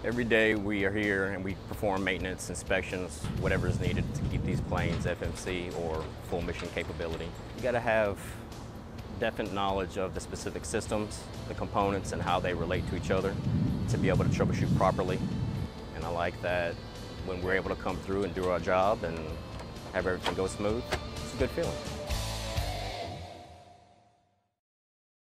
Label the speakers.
Speaker 1: Every day we are here and we perform maintenance, inspections, whatever is needed to keep these planes FMC or full mission capability. You got to have definite knowledge of the specific systems, the components, and how they relate to each other to be able to troubleshoot properly. And I like that when we're able to come through and do our job and have everything go smooth, it's a good feeling.